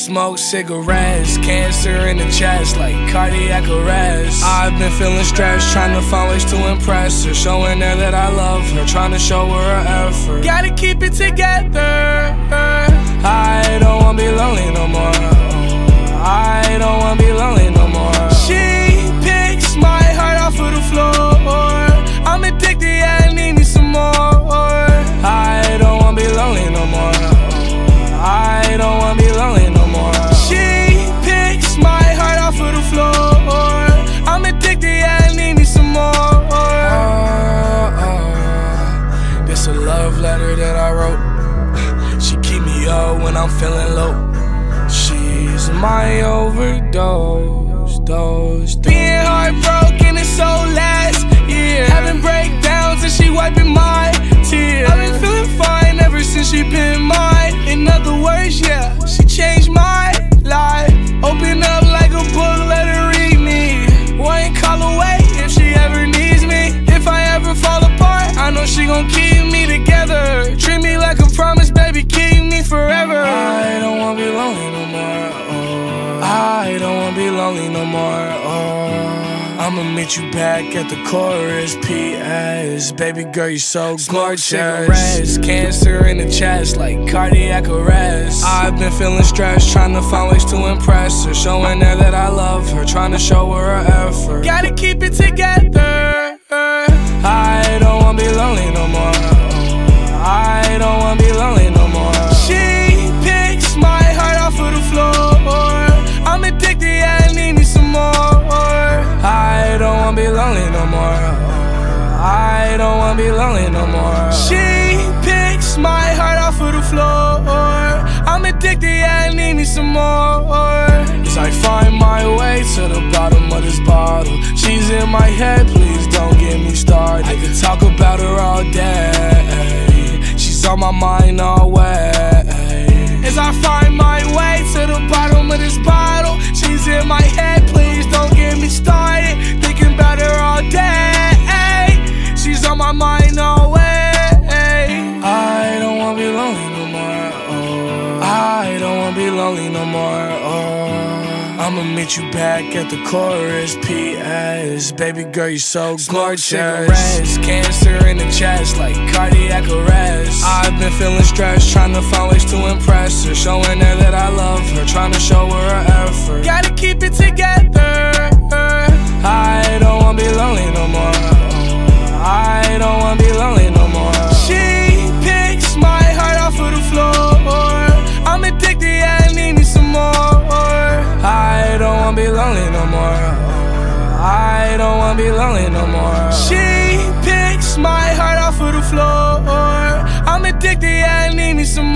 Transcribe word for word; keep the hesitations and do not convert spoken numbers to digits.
Smoke cigarettes, cancer in the chest like cardiac arrest. I've been feeling stressed, trying to find ways to impress her, showing her that I love her, trying to show her her effort. Gotta keep it together. I don't wanna be lonely no more. I don't wanna be lonely no more. She picks my heart off of the floor. I'm addicted, yeah, I need me some more. I don't wanna be lonely no more. I don't wanna be lonely no more. She picks my heart off of the floor. I'm addicted, yeah, I need me some more. Oh, oh. This a love letter that I wrote. She keep me up when I'm feeling low. She's my overdose, dose, dose. Being heartbroken is so last year. Having breakdowns and she wiping my tears. I've been feeling fine ever since she been mine. In other words, yeah, she changed my life. Open up like a book, let her read me. One call away if she ever needs me. If I ever fall apart, I know she gon' keep me together. Treat me like a promise, baby, keep me forever. I don't wanna be lonely no more. Oh, I don't wanna be lonely no more. Oh, I'ma meet you back at the chorus, P S Baby girl, you so gorgeous. Cigarettes, cancer in the chest like cardiac arrest. I've been feeling stressed, trying to find ways to impress her, showing her that I love her, trying to show her her effort. Gotta keep it together. I don't wanna be lonely no more. I don't wanna be lonely no more. She picks my heart off of the floor. I'm addicted, yeah, I need me some more. I don't wanna be lonely no more. I don't wanna be lonely no more. She picks my heart off of the floor. I'm addicted, yeah, I need me some more. As I find my way to the bottom of this bottle, she's in my head, please don't get me started. I could talk about her all day, she's on my mind always. As I find my way to the bottom of this bottle, she's in my head, please don't get me started. Thinking about her all day, she's on my mind always. I don't wanna be lonely no more. Oh, I don't wanna be lonely no more. Oh, I'ma meet you back at the chorus, P S Baby girl, you so gorgeous. Cigarettes, cancer in the chest like cardiac arrest. I've been feeling stressed, trying to find ways to impress her, showing her that I love her, trying to show her her effort. Gotta keep it together. I don't wanna be lonely no more. I don't wanna be lonely no more. She picks my heart off of the floor. I'm addicted, yeah, I need me some more. I don't wanna be lonely no more. I don't wanna be lonely no more. She picks my heart off of the floor. I'm addicted, yeah, I need me some more.